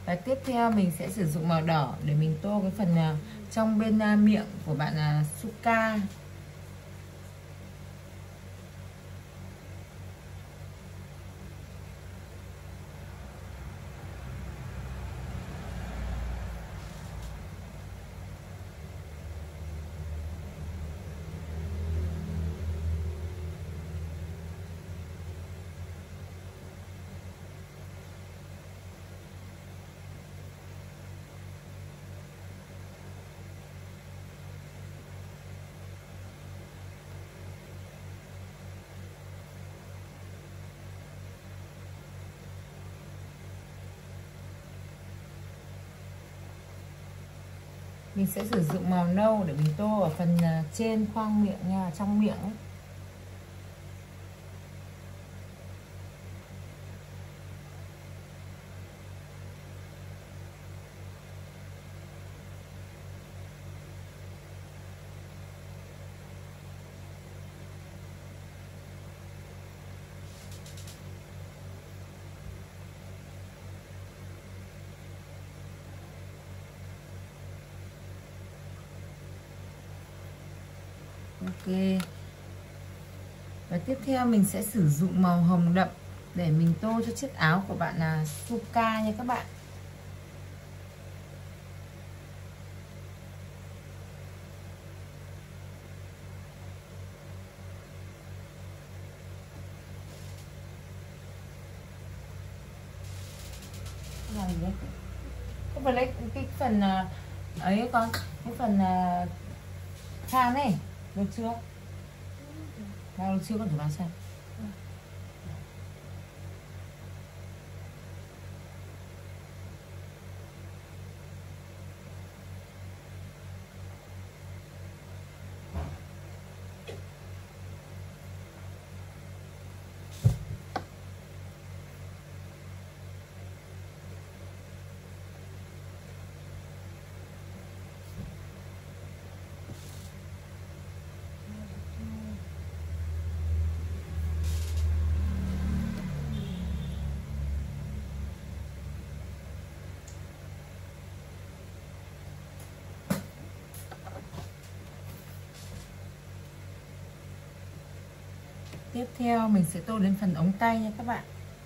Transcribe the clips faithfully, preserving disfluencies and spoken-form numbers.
Và tiếp theo mình sẽ sử dụng màu đỏ để mình tô cái phần uh, trong bên uh, miệng của bạn uh, Suka. Mình sẽ sử dụng màu nâu để mình tô ở phần trên khoang miệng nha, trong miệng ấy. Ok. Và tiếp theo mình sẽ sử dụng màu hồng đậm để mình tô cho chiếc áo của bạn là Suka nha các bạn. Cái này đấy. Cái phần đấy, cái phần ấy con, cái phần khan này được chưa? Nào được chưa, con thử vào xem. Tiếp theo mình sẽ tô đến phần ống tay nha các bạn.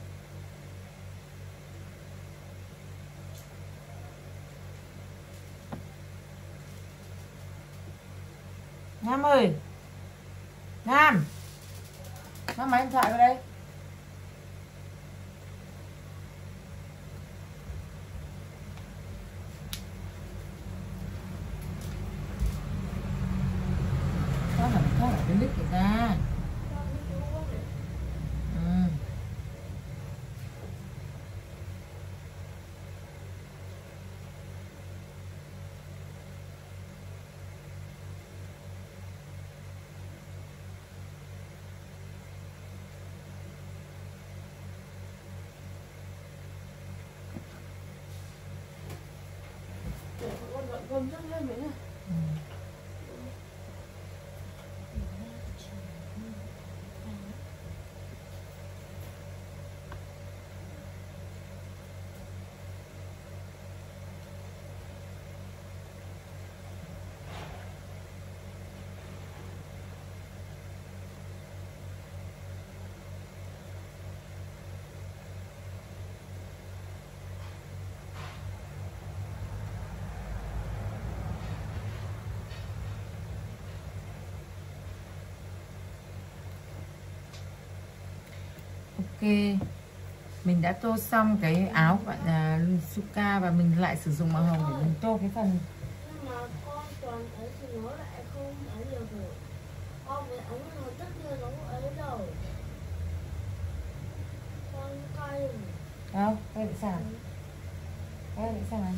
Nam ơi, Nam, Nam máy điện thoại vào đây. Sao hẳn thoát ở cái mic này ra. Gồm rất lên vậy nè. Ừ. Ok, mình đã tô xong cái áo của bạn uh, Suka và mình lại sử dụng màu hồng để mình tô cái phần. Nhưng mà con toàn ấy thì nó lại không ấy được rồi. Con với ống nó tất nhiên nó cũng ấy đâu. Con cay rồi. Đâu, cay bị sao? Cay bị sao này?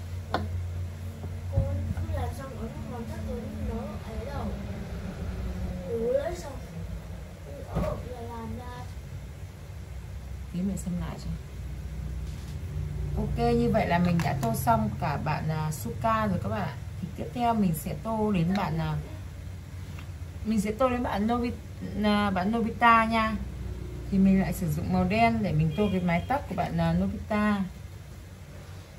Con cứ làm xong ống nó còn tất nhiên nó ấy đâu. Ủa lấy xong. Ủa là làm ra. Tí mình xem lại cho. Ok, như vậy là mình đã tô xong cả bạn uh, Suka rồi các bạn. Thì tiếp theo mình sẽ tô đến bạn uh, mình sẽ tô đến bạn Novi, uh, bạn Nobita nha. Thì mình lại sử dụng màu đen để mình tô cái mái tóc của bạn uh, Nobita.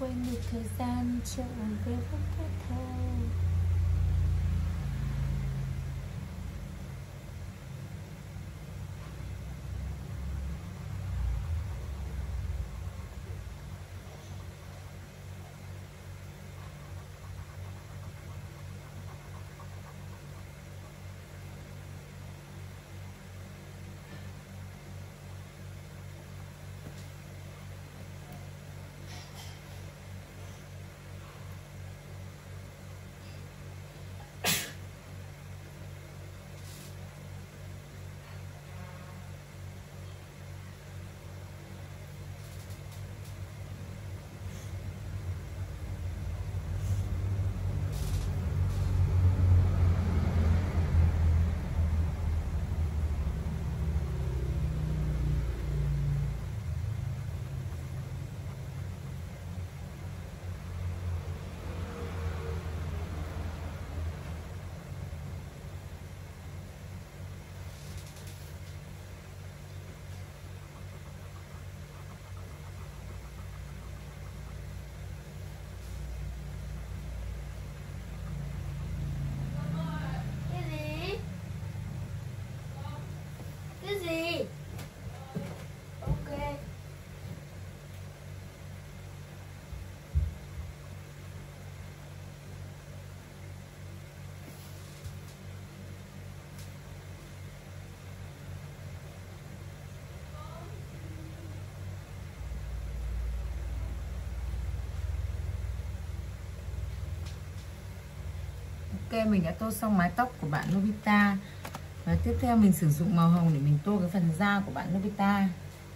quên được thời gian trở về phút kết thâu. Cái gì? Cái gì? Ok. Ok, mình đã tô xong mái tóc của bạn Nobita. Và tiếp theo mình sử dụng màu hồng để mình tô cái phần da của bạn Nobita.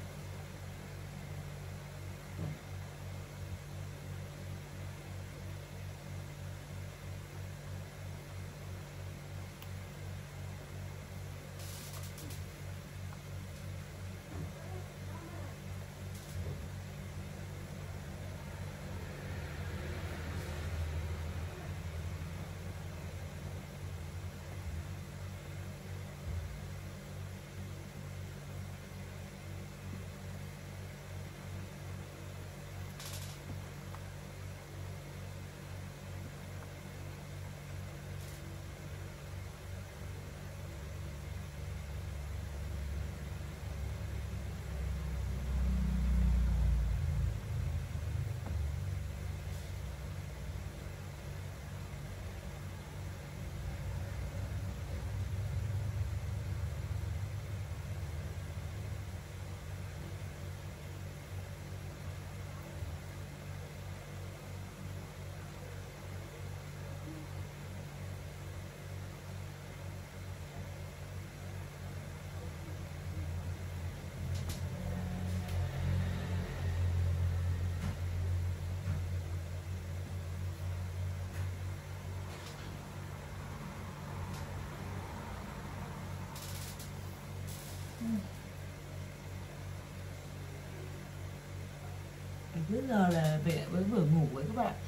Bây giờ là về với vừa ngủ với các bạn.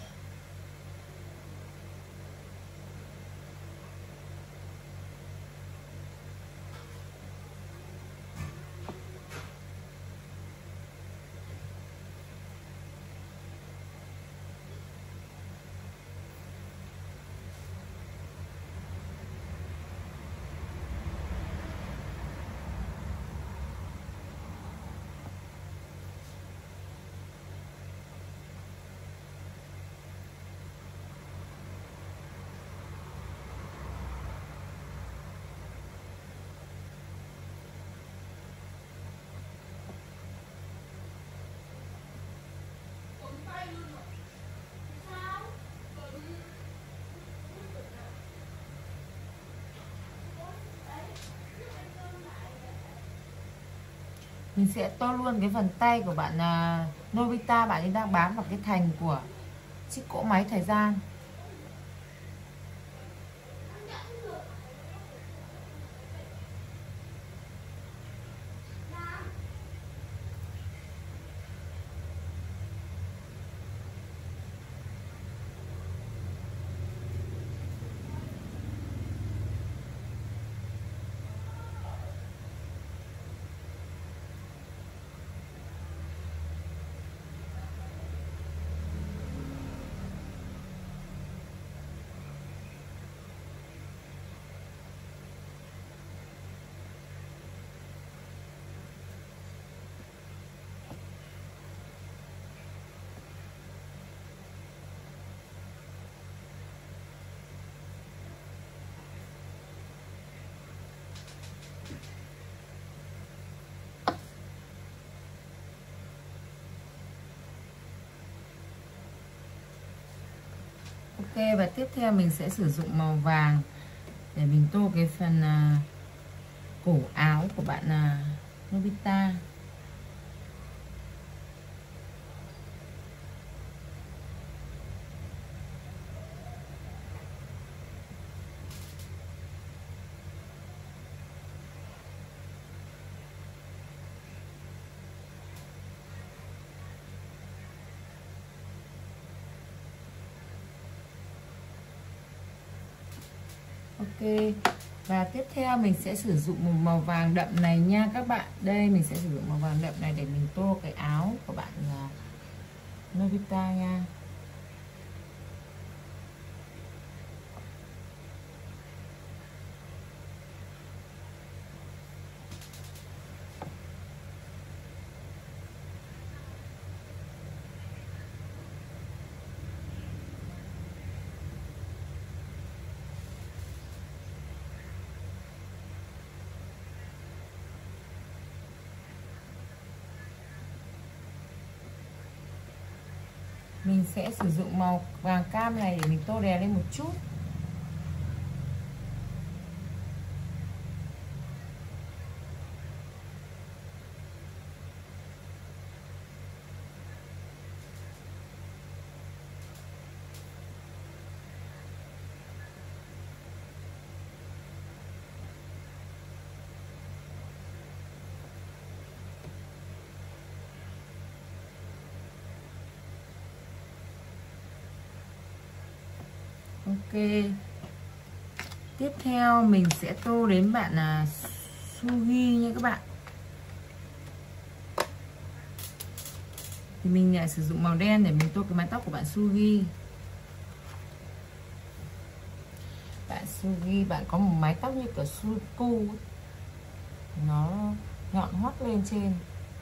Mình sẽ tô luôn cái phần tay của bạn uh, Nobita, bạn ấy đang bám vào cái thành của chiếc cỗ máy thời gian. Ok, và tiếp theo mình sẽ sử dụng màu vàng để mình tô cái phần à, cổ áo của bạn là Nobita. Ok, và tiếp theo mình sẽ sử dụng một màu vàng đậm này nha các bạn. Đây mình sẽ sử dụng màu vàng đậm này để mình tô cái áo của bạn là Nobita nha. Mình sẽ sử dụng màu vàng cam này để mình tô đè lên một chút. Ok, tiếp theo mình sẽ tô đến bạn là Sugi nha các bạn. Thì mình lại sử dụng màu đen để mình tô cái mái tóc của bạn Sugi. Bạn Sugi, bạn có một mái tóc như kiểu Suku, nó nhọn hoắt lên trên.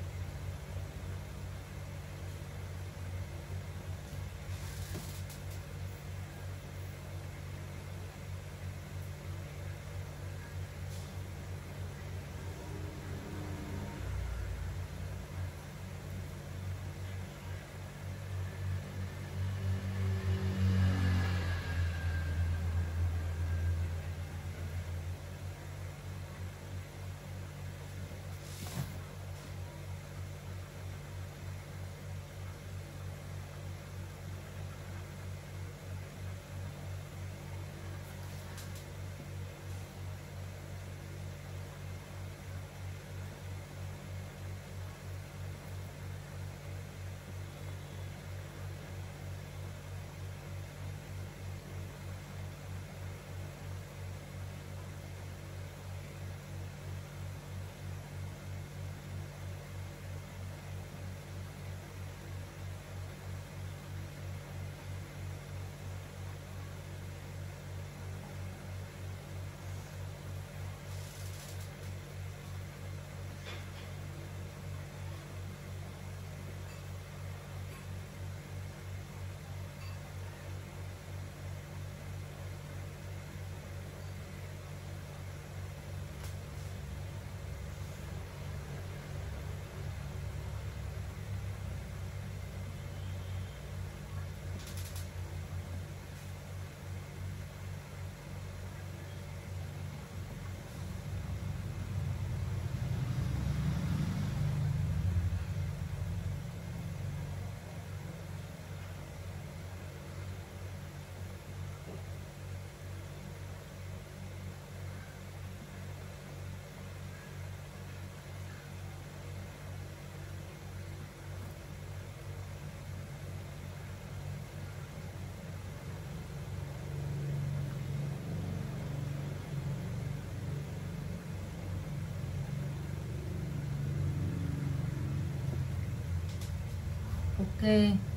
Ok,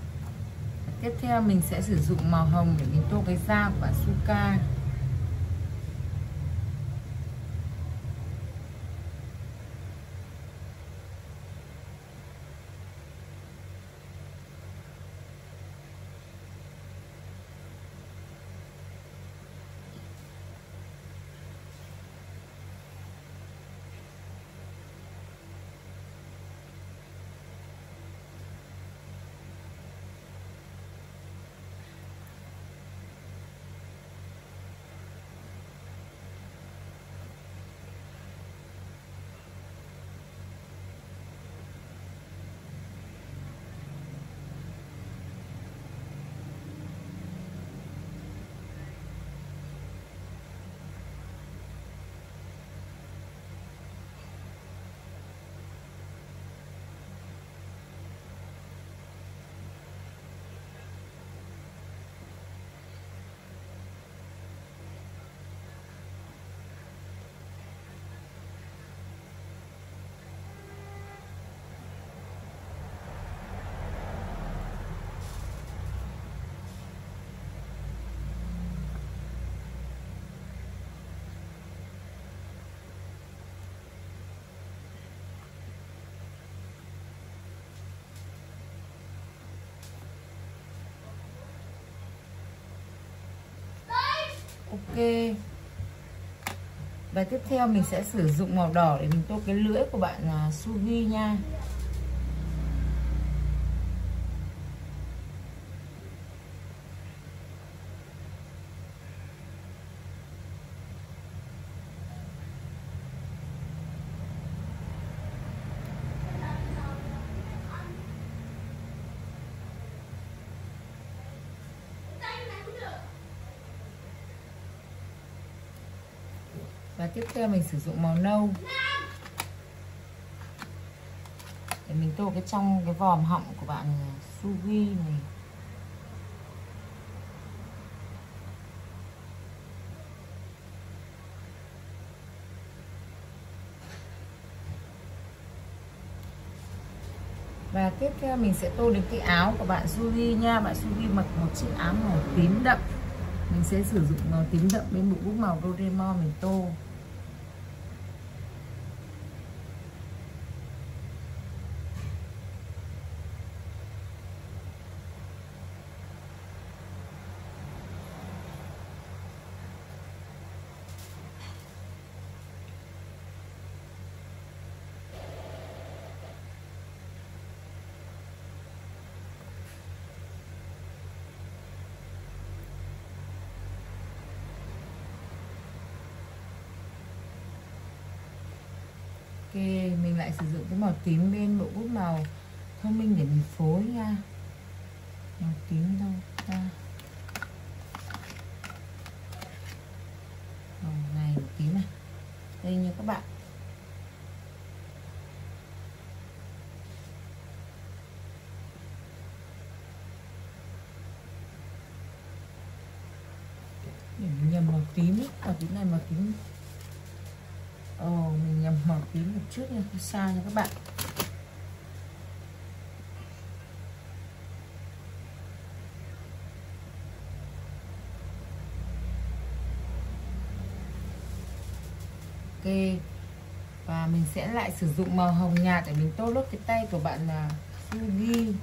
tiếp theo mình sẽ sử dụng màu hồng để mình tô cái da của bạn Suka. Ok. Và tiếp theo mình sẽ sử dụng màu đỏ để mình tô cái lưỡi của bạn là Sugi nha. Và tiếp theo mình sử dụng màu nâu để mình tô cái trong cái vòm họng của bạn Sugi này. Và tiếp theo mình sẽ tô đến cái áo của bạn Sugi nha. Bạn Sugi mặc một chiếc áo màu tím đậm. Mình sẽ sử dụng màu tím đậm bên bộ bút màu Doraemon mình tô. Ok, mình lại sử dụng cái màu tím bên bộ bút màu thông minh để mình phối nha. Màu tím đâu ra? Màu này màu tím này. Đây nha các bạn. Mình nhầm màu tím ấy, màu tím này màu tím. Ồ, oh, mình nhầm màu tím một chút nha, không sao nha các bạn. Ok. Và mình sẽ lại sử dụng màu hồng nhạt để mình tô lốt cái tay của bạn là Sugi.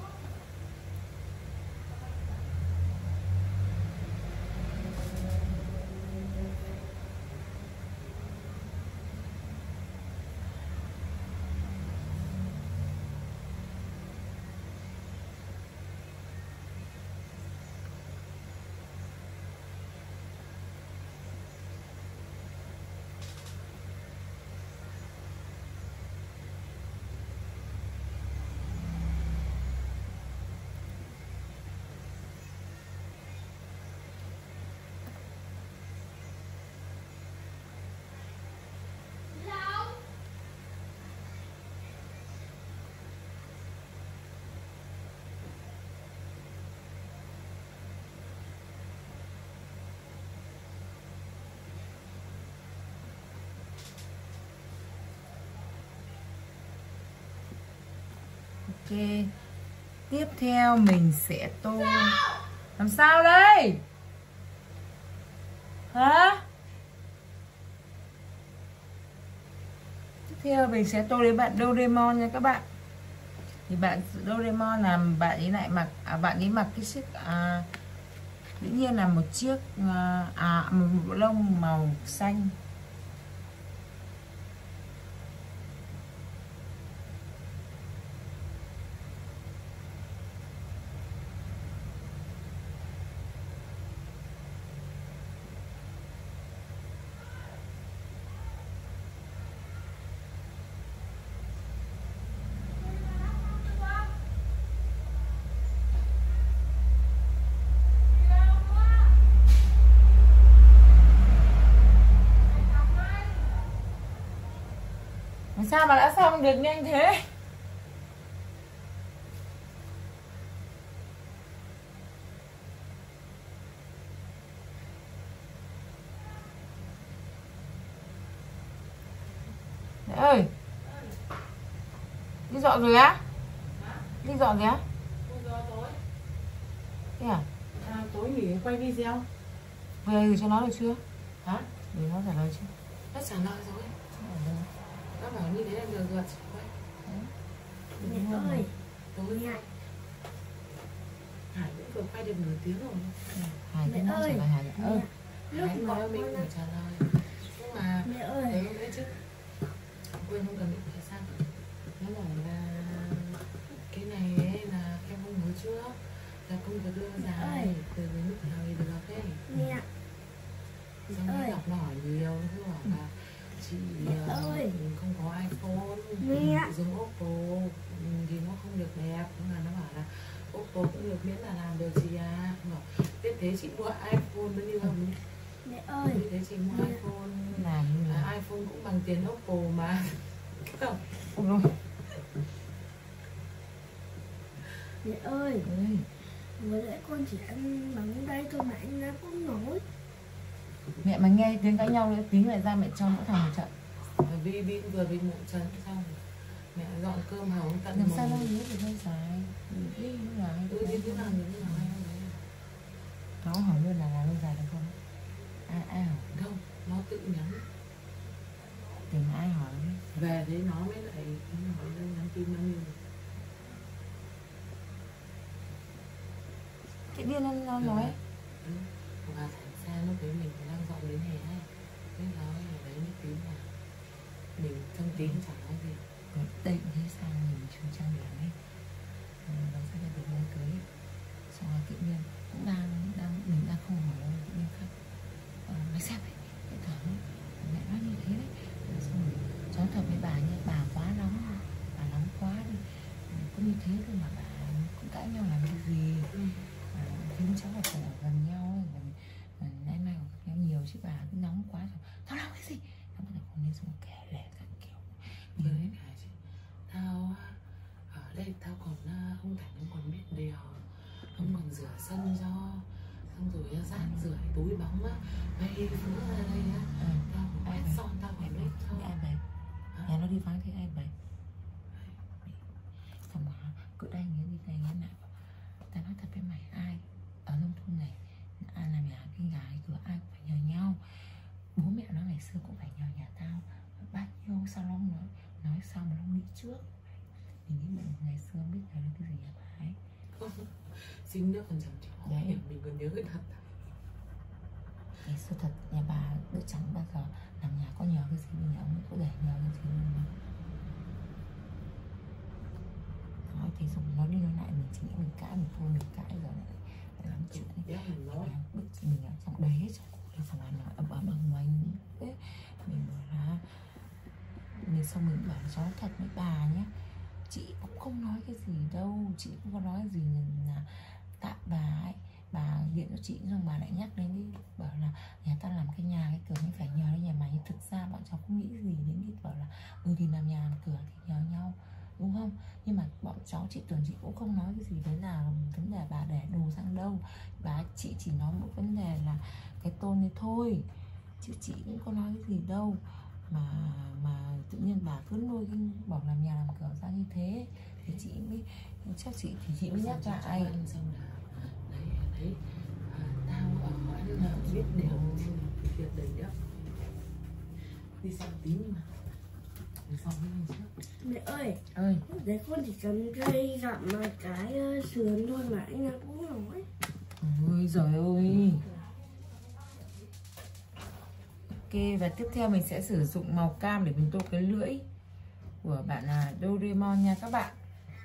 Ok. Tiếp theo mình sẽ tô. Làm sao đây? Hả? Tiếp theo mình sẽ tô đến bạn Doraemon nha các bạn. Thì bạn Doraemon là bạn ấy lại mặc à, bạn ấy mặc cái chiếc à, dĩ nhiên là một chiếc à, à một bộ lông màu xanh. Sao mà đã xong được nhanh thế? Mẹ ơi, đi dọn rồi á? Đi dọn rồi á? Thế à? À, tối nghỉ quay video. Về thì cho nó được chưa? Hả? Để nó trả lời chưa? Nó trả lời rồi. Nó bảo như thế là được rồi. Mẹ ơi, Tối Hải. Hải cũng vừa quay được nửa tiếng rồi. Hải Mẹ nó trả ơi, lời Hải. Ừ. lúc Hãy mà nói mình con phải trả lời. Nhưng mà mẹ ơi, đấy lúc đấy chứ quên không cần định phải sao. Nó bảo là cái này ấy là em không nhớ trước, là công việc lâu dài từ đến lúc nào thì được ấy. mẹ Xong ơi. rồi học hỏi nhiều, nó cứ bảo là chị uh, ơi. không có iPhone, Mẹ. dùng Oppo thì nó không được đẹp. Nhưng mà nó bảo là Oppo cũng được miễn là làm được chị à. Nó bảo thế thế chị mua iPhone mới đi không? Mẹ ơi, Thế thế chị mua mẹ. iPhone, Làm như à, là iPhone cũng bằng tiền Oppo mà. Không. ôi rồi. Mẹ ơi, Ơi, vừa nãy con chỉ ăn bằng đây thôi mà anh ra cũng nổi. mẹ mà nghe tiếng cãi nhau nữa tí lại ra mẹ cho mỗi thằng một trận. Vi Vi vừa bị mụn trấn xong mẹ dọn cơm hỏng tận Làm mồm. sao nó nhớ được hơi dài. Đi lúc nào Ừ đi thế nào thì thế nào hay không đấy. nó hỏi luôn là là lâu dài được không? Ai ai hỏi? Không, nó tự nhắn Tìm ai hỏi? về đấy nó mới lại nó hỏi lên nhắn tin bao nhiêu. Cái điên nó, nó nói. Ừ. Và thành xa lúc đấy mình đang dọn đến hè ấy. Cái nói là đấy mới tím là mình trong tím chẳng nói gì. Rồi đây cũng thế sao nhìn chú Trang điểm ấy. Ừ, nó sẽ là được lên cưới. Xong rồi tự nhiên cũng đang đang mình đang không hỏi đâu tự nhiên khác. Ờ, mày xem ấy, cái thằng ấy, mẹ nói như thế đấy. Rồi xong rồi cháu thật với bà nha, bà quá nóng, bà nóng quá đi. Có như thế thôi mà bà cũng cãi nhau làm cái gì. Ừ. À, thì cháu là cùng ở gần nhau ấy, gần, gần nay mai ở nhau nhiều chứ bà cứ nóng quá rồi tao làm cái gì nó bắt đầu con lên xuống kể lể các kiểu Với cả chị, tao ở đây tao còn ông Thành ông còn biết điều, ông còn rửa sân cho, xong rồi rác rưởi túi bóng á bay xuống ra đây á, ừ. tao còn Ai quét vậy? son tao còn biết cho. Ai vậy? Nhà nó đi vắng thì ai vậy? Xong mà cứ đây nghĩa đi đây nghĩa nào tao nói thật với mày, ai ở nông thôn này ai làm nhà cái nhà cái cửa ai cũng phải nhờ nhau. Bố mẹ nó ngày xưa cũng phải nhờ nhà tao bao nhiêu sao nó nói nói sao mà nó nghĩ trước. Mình nghĩ mình ngày xưa biết nhờ được cái gì hả bà ấy. Xin nước còn chẳng chịu Đấy. hiểu mình còn nhớ cái thật. Ngày xưa thật nhà bà đứa chẳng bao giờ làm nhà có nhờ cái gì mà nhà ông ấy có để nhờ cái gì luôn. Nói thế xong nói đi nói lại mình chỉ nghĩ mình cãi mình thôi mình cãi rồi lại lại làm chuyện ấy. Mình nói Bức mình ở trong đấy hết trong cổ đấy xong rồi nói ầm ầm ầm mình ấy. Mình bảo là mình xong mình bảo là nói thật với bà nhé, chị cũng không nói cái gì đâu, chị cũng có nói gì là tại bà ấy, bà điện cho chị xong bà lại nhắc đến đi bảo là nhà ta làm cái nhà cái cửa mới phải nhờ đến nhà mày, nhưng thực ra bọn cháu không nghĩ gì đến đi bảo là ừ thì làm nhà làm cửa thì nhờ nhau đúng không, nhưng mà bọn cháu chị tưởng chị cũng không nói cái gì đấy là vấn đề bà để đồ sang đâu, bà chị chỉ nói một vấn đề là cái tôn đấy thôi chứ chị cũng có nói cái gì đâu mà mà tự nhiên bà cứ nuôi cái bảo làm nhà làm cửa ra như thế thì chị mới chắc chị thì chị mới nhắc cho ai ăn xong là đấy đấy à, tao ở quán là biết đều việc đầy đất đi xem tí mà đi xong đi trước. Mẹ ơi, ơi đấy con chỉ cần cây gặm mà cái uh, sườn thôi mà anh ra cũng nổi. ôi giời ơi. Ok, và tiếp theo mình sẽ sử dụng màu cam để mình tô cái lưỡi của bạn là Doraemon nha các bạn.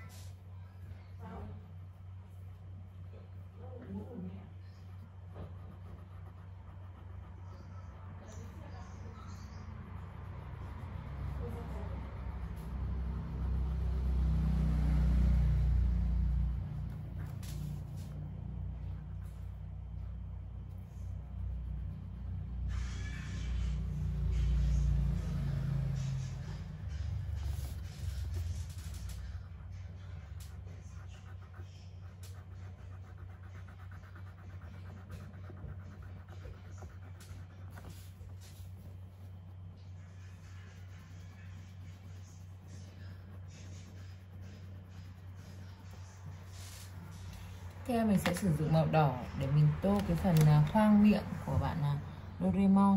Theo mình sẽ sử dụng màu đỏ để mình tô cái phần khoang miệng của bạn là Doraemon.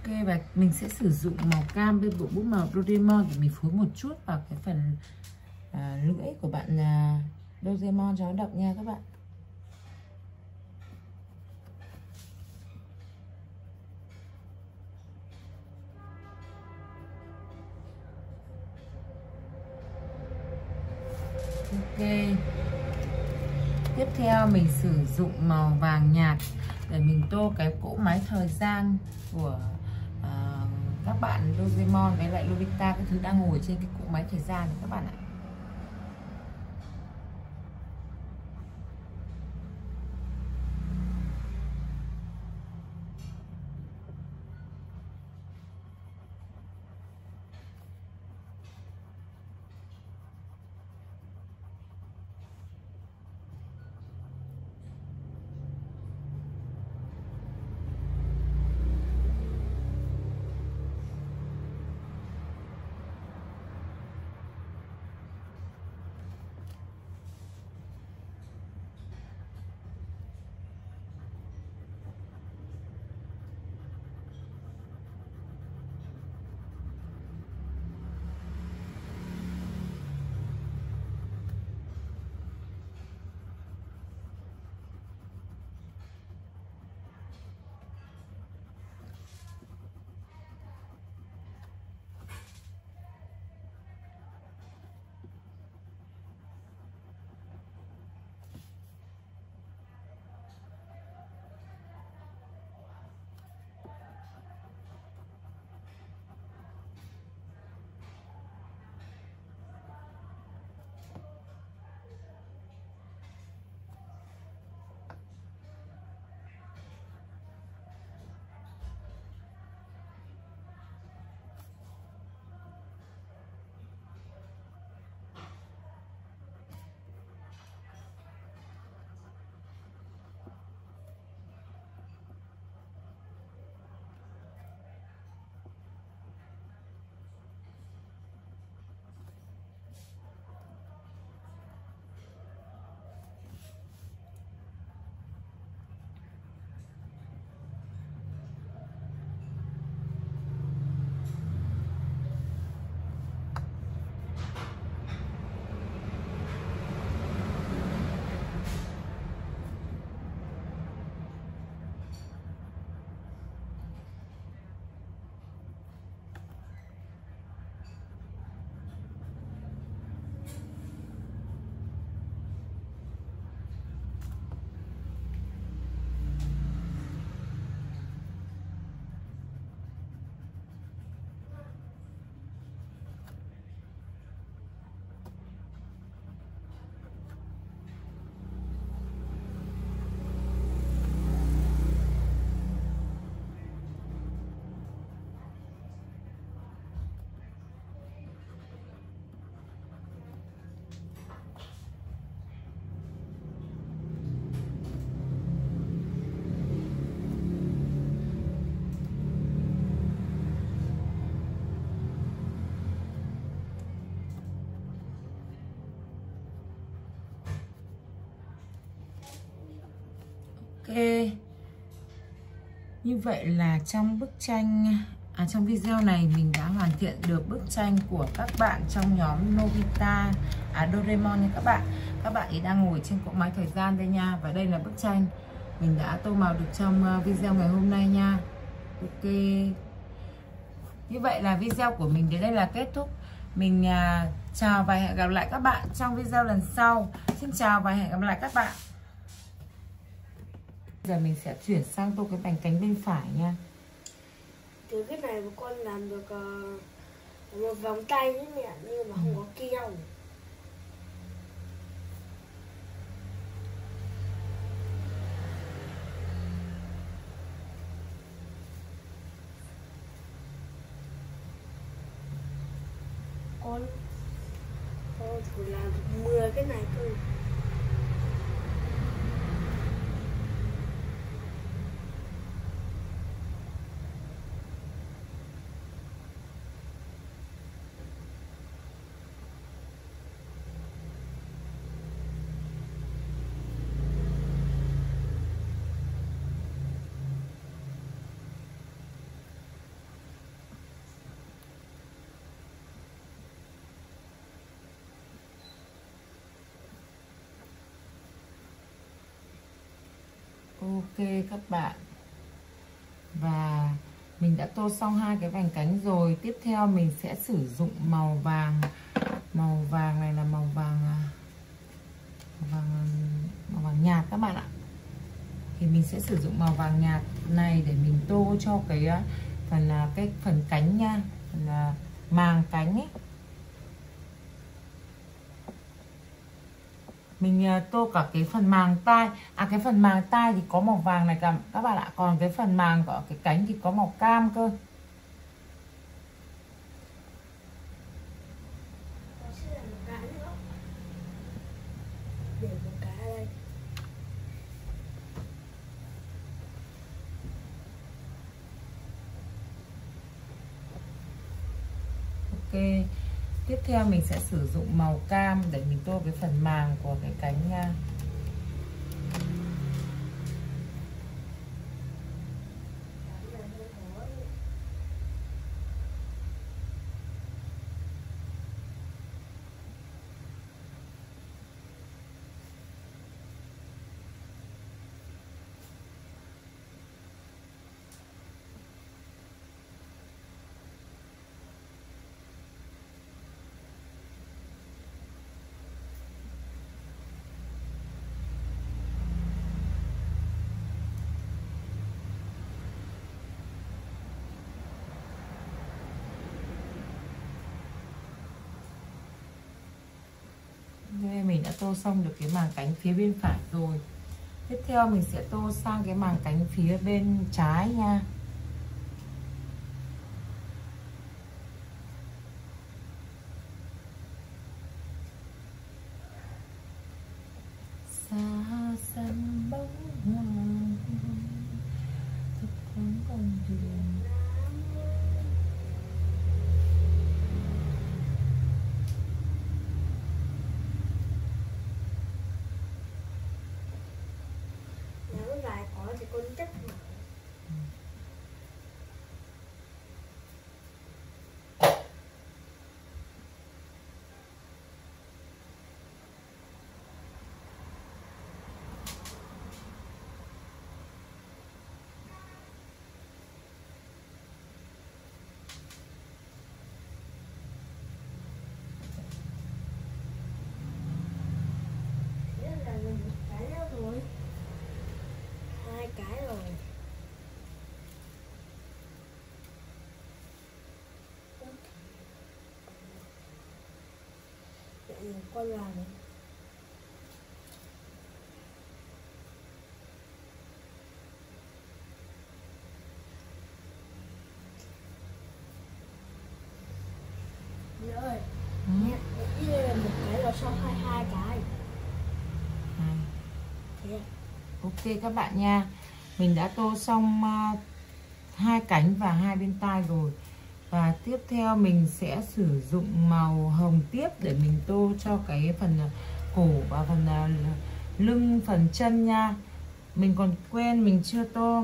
Ok, và mình sẽ sử dụng màu cam bên bộ bút màu Doraemon để mình phối một chút vào cái phần à, lưỡi của bạn à, Doraemon cho nó đậm nha các bạn. Ok, tiếp theo mình sử dụng màu vàng nhạt để mình tô cái cỗ máy thời gian của uh, các bạn Doraemon với lại Nobita, cái thứ đang ngồi trên cái cỗ máy thời gian này các bạn ạ. Ok, như vậy là trong bức tranh à, trong video này mình đã hoàn thiện được bức tranh của các bạn trong nhóm Nobita à, Doraemon nha các bạn. Các bạn ấy đang ngồi trên cỗ máy thời gian đây nha. Và đây là bức tranh mình đã tô màu được trong video ngày hôm nay nha. Ok, như vậy là video của mình đến đây là kết thúc. Mình à, chào và hẹn gặp lại các bạn trong video lần sau. Xin chào và hẹn gặp lại các bạn. Giờ mình sẽ chuyển sang tô cái vành cánh bên phải nha. Từ cái này mà con làm được uh, một vòng tay với mẹ nhưng mà không có keo. Con con thử làm được mười cái này cơ. Ok các bạn, và mình đã tô xong hai cái vành cánh rồi. Tiếp theo mình sẽ sử dụng màu vàng. Màu vàng này là màu vàng màu vàng, màu vàng nhạt các bạn ạ. Thì mình sẽ sử dụng màu vàng nhạt này để mình tô cho cái phần cái phần cánh nha, phần màng cánh ấy. Mình tô cả cái phần màng tai. À cái phần màng tai thì có màu vàng này cả các bạn ạ. Còn cái phần màng của cái cánh thì có màu cam cơ. Để một cái ở đây. Ok. Tiếp theo mình sẽ sử dụng màu cam để mình tô cái phần màng của cái cánh nha. Mình đã tô xong được cái màng cánh phía bên phải rồi. Tiếp theo mình sẽ tô sang cái màng cánh phía bên trái nha. Xa xăm bóng hoàng thật thoáng con đường. Lại có thì con chất mà. Thế là một cái nữa rồi. Hai cái rồi. Vậy con làm này. Rồi. Ừ. Đây là một cái là sau hai hai cái. À. Thế. Ok các bạn nha. Mình đã tô xong uh, hai cánh và hai bên tai rồi. Và tiếp theo mình sẽ sử dụng màu hồng tiếp để mình tô cho cái phần cổ và phần uh, lưng, phần chân nha. Mình còn quên mình chưa tô.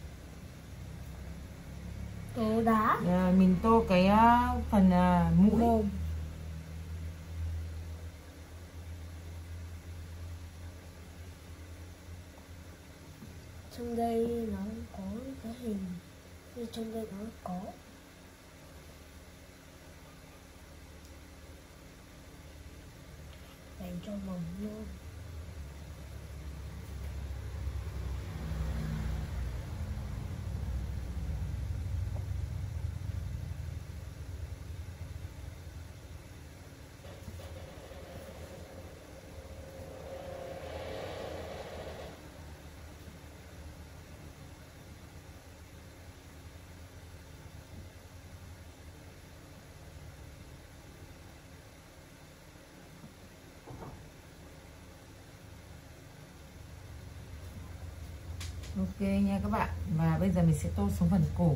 Tô đá. À, mình tô cái uh, phần uh, mũi. Mồm. Trong đây nó có cái hình, thì trong đây nó có dành cho mầm luôn. Ok nha các bạn. Và bây giờ mình sẽ tô xuống phần cổ.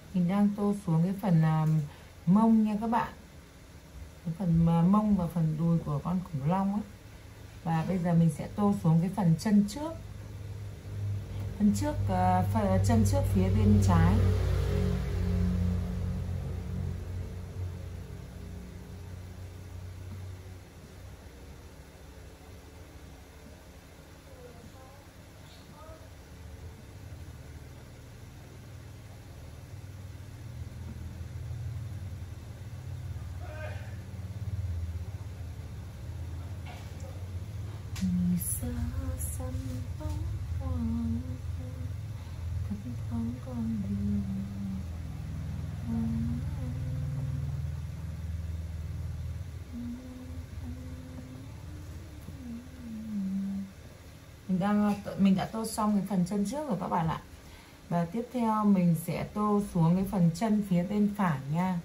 Mình đang tô xuống cái phần uh, mông nha các bạn, cái phần uh, mông và phần đùi của con khủng long ấy. Và bây giờ mình sẽ tô xuống cái phần chân trước, chân trước uh, phần, chân trước phía bên trái. Xa xăm bóng hoàng thấp thoáng con đường. Mình đang mình đã tô xong cái phần chân trước rồi các bạn ạ. Và tiếp theo mình sẽ tô xuống cái phần chân phía bên phải nha.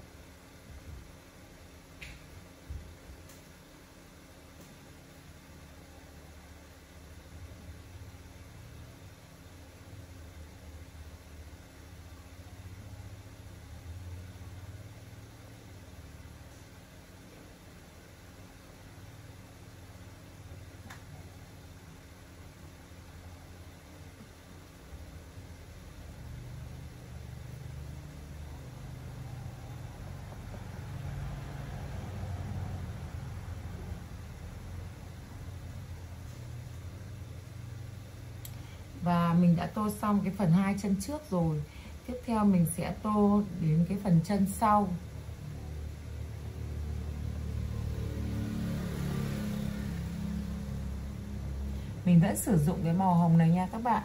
Và mình đã tô xong cái phần hai chân trước rồi. Tiếp theo mình sẽ tô đến cái phần chân sau. Mình vẫn sử dụng cái màu hồng này nha các bạn.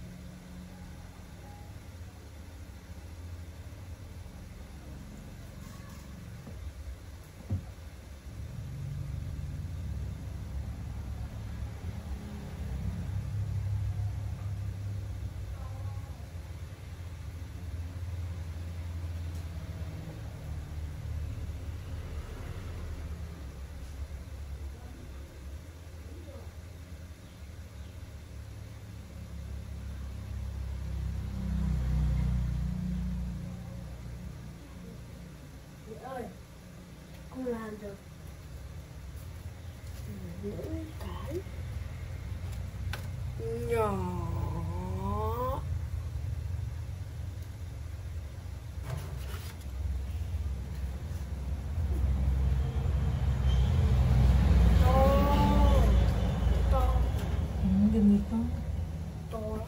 Không làm được mỗi cái nhỏ Đừng nghịch không? to lắm.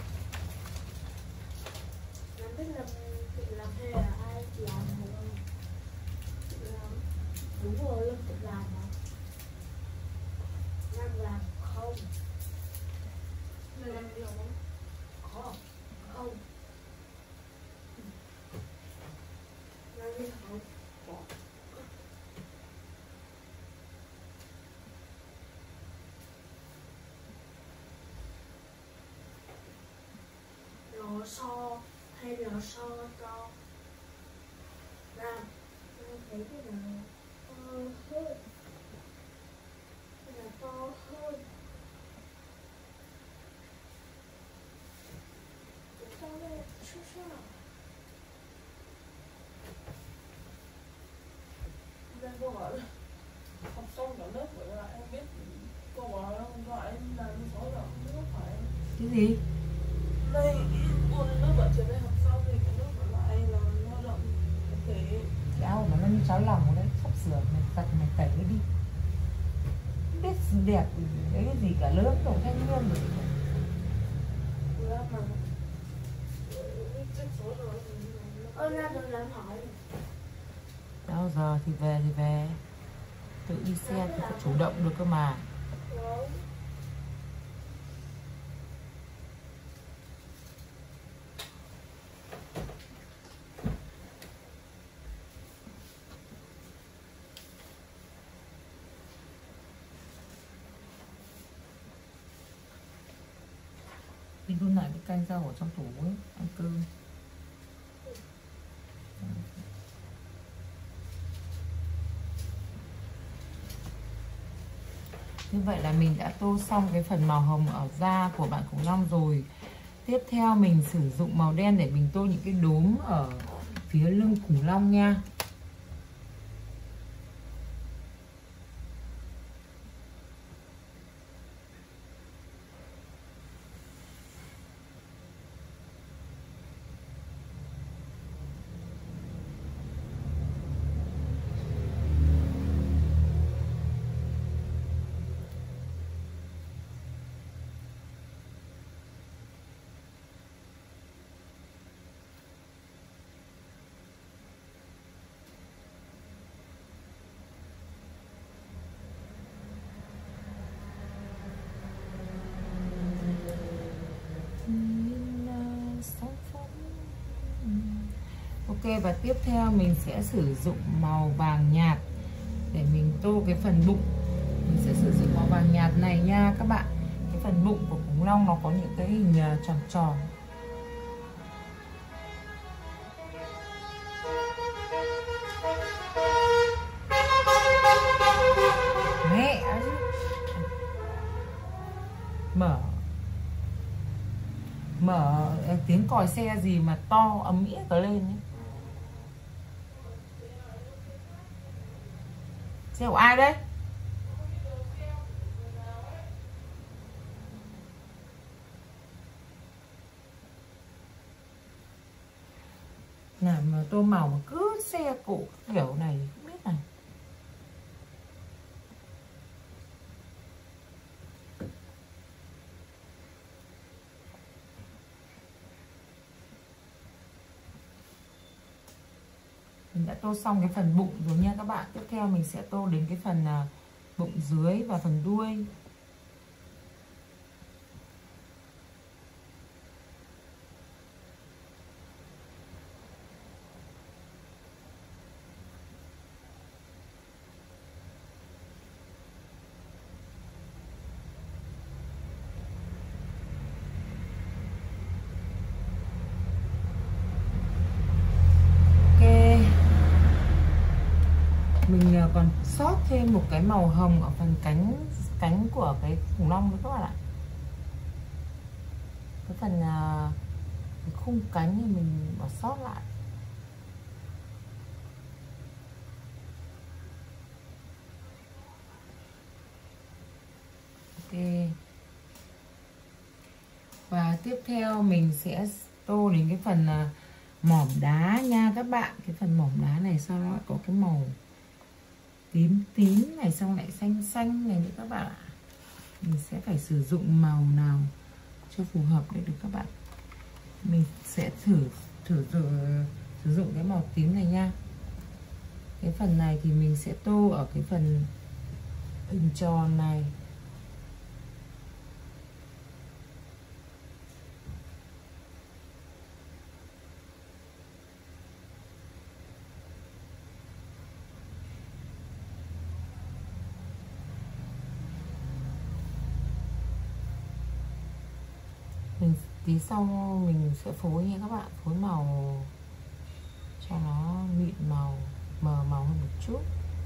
Làm biết làm tự làm hay là ai làm không? Tự làm. Đúng rồi, Lâm tự làm mà. Nam làm không? Mày làm điều không? Có. Không. Làm đi không? Có. Nó so hay nó so to làm em thấy cái nào to hơn, cái nào to hơn to lên chút chút Đây cô bảo là học xong cả lớp rồi là em biết cô bảo là hôm qua em làm số là không biết phải Cái gì? đây ôn lớp ở trường đây học xong thì cả lớp ở lại làm lao động thể Cái áo của nó như cháo lòng đấy, sắp sửa mày giặt mày tẩy cái đi. Không biết đẹp cái gì cả, lớp rồi thanh niên rồi. lớp mà chắc số rồi ơ ra tôi làm hỏi Bao giờ thì về thì về, tự đi xe thì phải chủ động được cơ mà. không. Đi đun lại cái canh rau ở trong tủ ấy, ăn cơm. Như vậy là mình đã tô xong cái phần màu hồng ở da của bạn khủng long rồi. Tiếp theo mình sử dụng màu đen để mình tô những cái đốm ở phía lưng khủng long nha. Ok, và tiếp theo mình sẽ sử dụng màu vàng nhạt để mình tô cái phần bụng. Mình sẽ sử dụng màu vàng nhạt này nha các bạn. Cái phần bụng của khủng long nó có những cái hình tròn tròn. Mẹ mở mở tiếng còi xe gì mà to ầm ĩ cả lên ấy. Xe của ai đấy? Làm mà tô màu mà cứ xe cộ kiểu này không biết này. Mình đã tô xong cái phần bụng rồi nha các bạn. Tiếp theo mình sẽ tô đến cái phần bụng dưới và phần đuôi. Mình còn sót thêm một cái màu hồng ở phần cánh cánh của cái khủng long nữa các bạn ạ. Cái phần cái khung cánh thì mình bỏ sót lại. Ok. Và tiếp theo mình sẽ tô đến cái phần mỏm đá nha các bạn. Cái phần mỏm đá này sau đó có cái màu tím tím này, xong lại xanh xanh này nữa các bạn ạ. Mình sẽ phải sử dụng màu nào cho phù hợp để được các bạn. Mình sẽ thử thử thử sử dụng cái màu tím này nha. Cái phần này thì mình sẽ tô ở cái phần hình tròn này. Mình tí sau mình sẽ phối nha các bạn, phối màu cho nó mịn màu, mờ màu hơn một chút.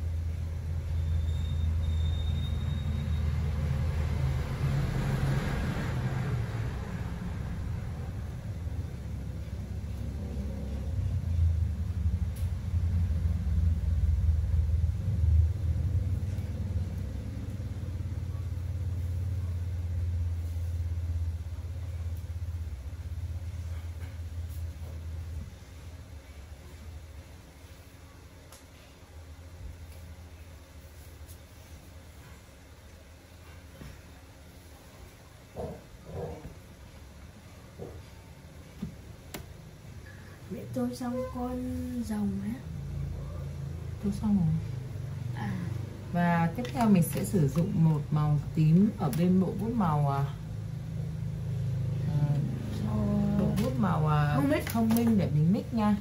Để tô xong con rồng á. Tô xong rồi. À. Và tiếp theo mình sẽ sử dụng một màu tím ở bên bộ bút màu à, bộ bút màu à, Thông minh. thông minh để mình mix nha.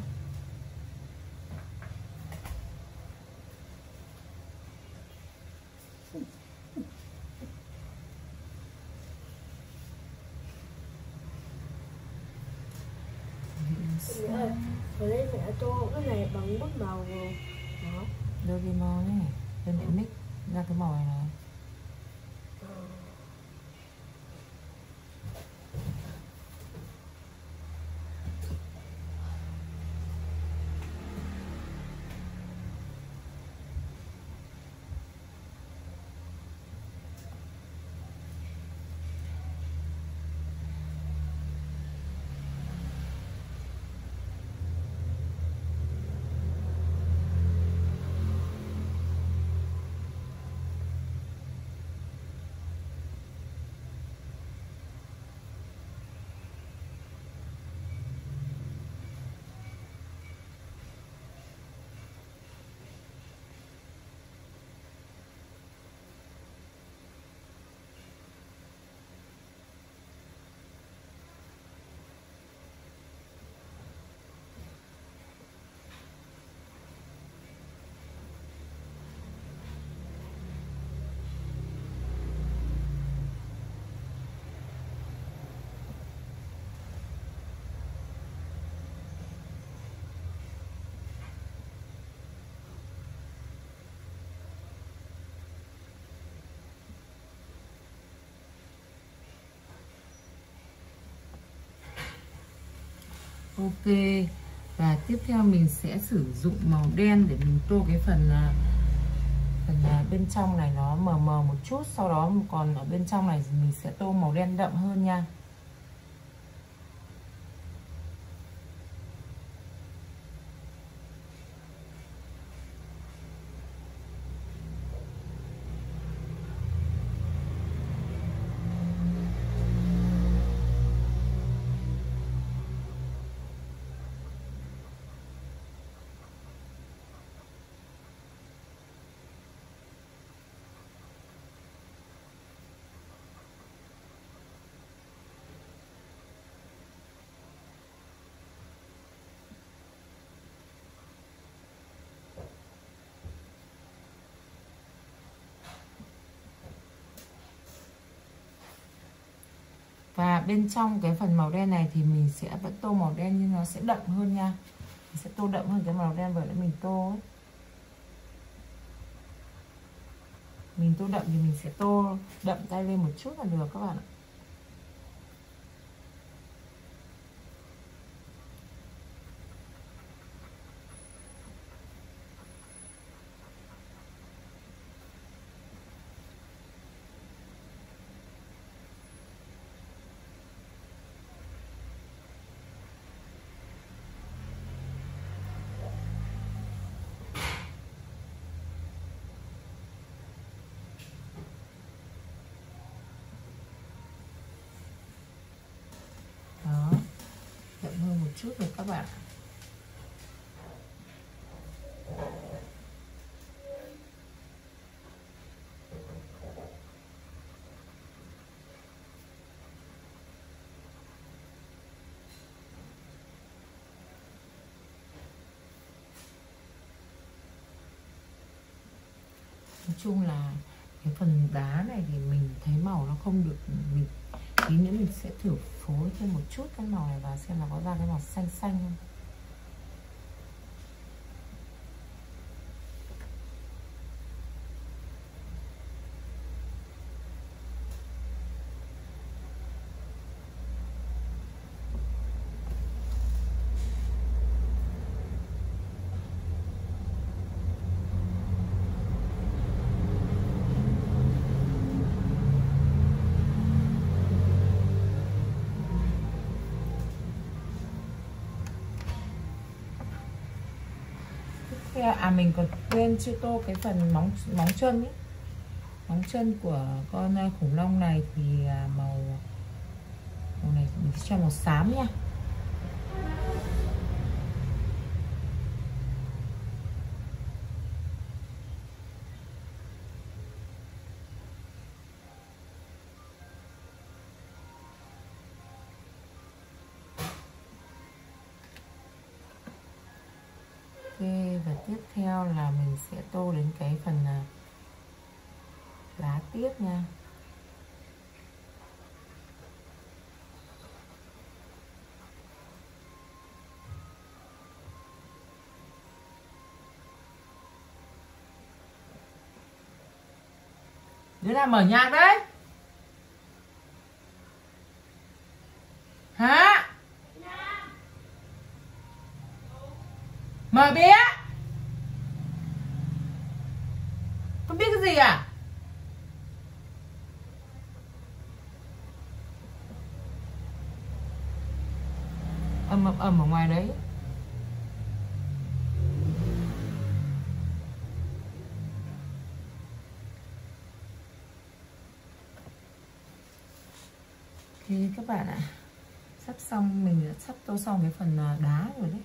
Rồi đây mẹ tô cái này bằng bút màu đó. Doraemon này, để mẹ mix ra cái màu này này. Ok. Và tiếp theo mình sẽ sử dụng màu đen để mình tô cái phần phần bên trong này nó mờ mờ một chút, sau đó còn ở bên trong này mình sẽ tô màu đen đậm hơn nha. Và bên trong cái phần màu đen này thì mình sẽ vẫn tô màu đen nhưng nó sẽ đậm hơn nha. Mình sẽ tô đậm hơn cái màu đen vừa nãy mình tô ấy. Mình tô đậm thì mình sẽ tô đậm tay lên một chút là được các bạn ạ. Đó, đậm hơn một chút rồi các bạn. Nói chung là cái phần đá này thì mình thấy màu nó không được, mình tí nữa mình sẽ thử phối thêm một chút cái màu này vào xem là có ra cái màu xanh xanh không. À mình còn quên chưa tô cái phần móng móng chân ấy. Móng chân của con khủng long này thì màu màu này mình sẽ cho màu xám nha. Ok, và tiếp theo là mình sẽ tô đến cái phần lá tiếp nha. Đứa nào mở nhạc đấy? Hả? Mở bé. Không biết cái gì à? Ầm ầm ầm ở ngoài đấy. Ok các bạn ạ, sắp xong, mình đã sắp tô xong cái phần đá rồi đấy.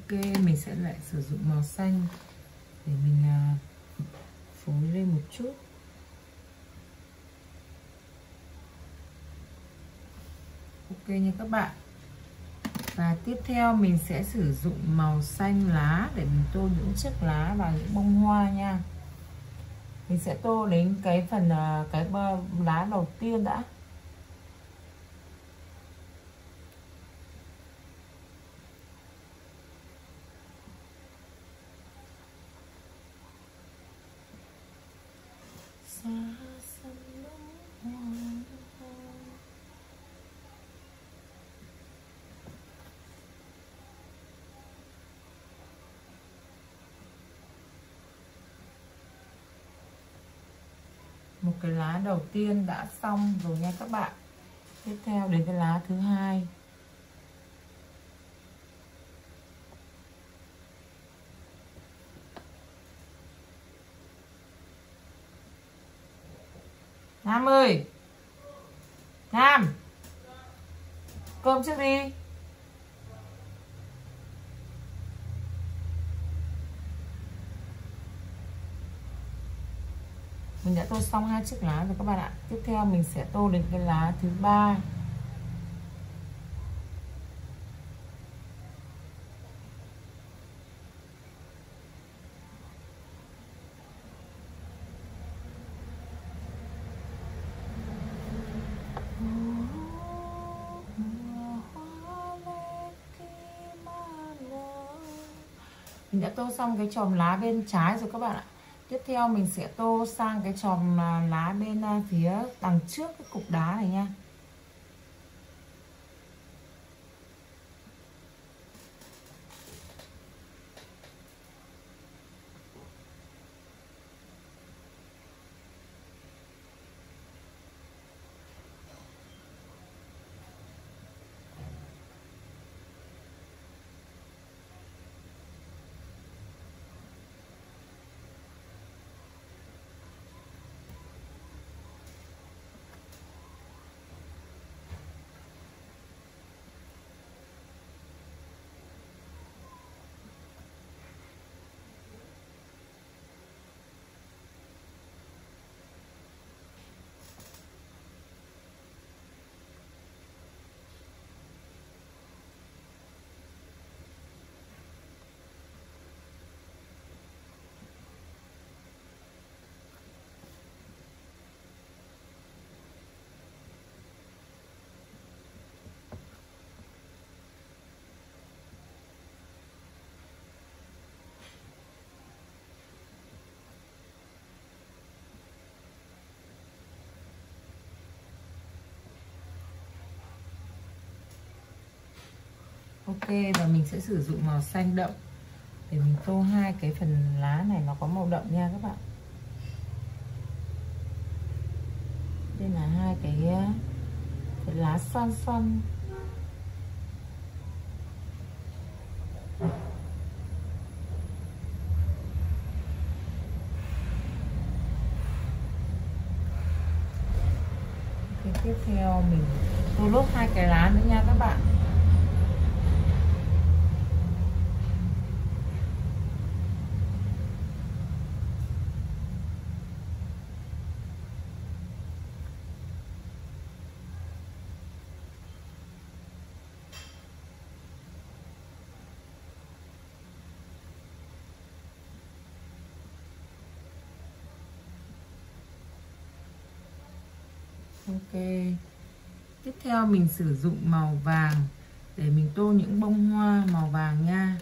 Ok, mình sẽ lại sử dụng màu xanh để mình uh, phối lên một chút. Ok nha các bạn. Và tiếp theo mình sẽ sử dụng màu xanh lá để mình tô những chiếc lá vào những bông hoa nha. Mình sẽ tô đến cái phần uh, cái lá đầu tiên đã. Một cái lá đầu tiên đã xong rồi nha các bạn. Tiếp theo đến cái lá thứ hai. Nam ơi, Nam, cơm trước đi. Mình đã tô xong hai chiếc lá rồi các bạn ạ. Tiếp theo mình sẽ tô đến cái lá thứ ba. Mình đã tô xong cái chòm lá bên trái rồi các bạn ạ. Tiếp theo mình sẽ tô sang cái chòm lá bên phía đằng trước cái cục đá này nha. Ok, và mình sẽ sử dụng màu xanh đậm để mình tô hai cái phần lá này nó có màu đậm nha các bạn. Đây là hai cái, cái lá xoăn xoăn. Okay, tiếp theo mình tô lốt hai cái lá nữa nha các bạn. Ok, tiếp theo mình sử dụng màu vàng để mình tô những bông hoa màu vàng nha.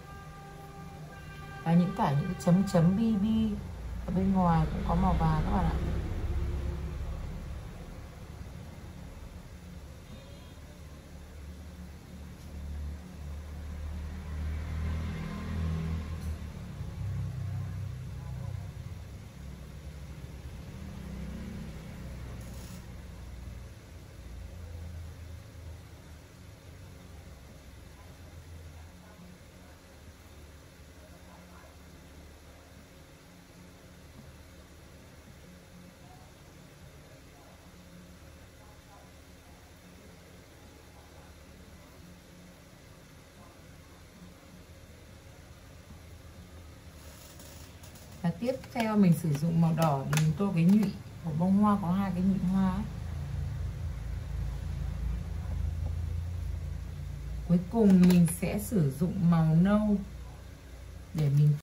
Và những cả những chấm chấm bi bi ở bên ngoài cũng có màu vàng các bạn ạ. Và tiếp theo mình sử dụng màu đỏ để mình tô cái nhụy của bông hoa, có hai cái nhụy hoa ấy. Cuối cùng mình sẽ sử dụng màu nâu để mình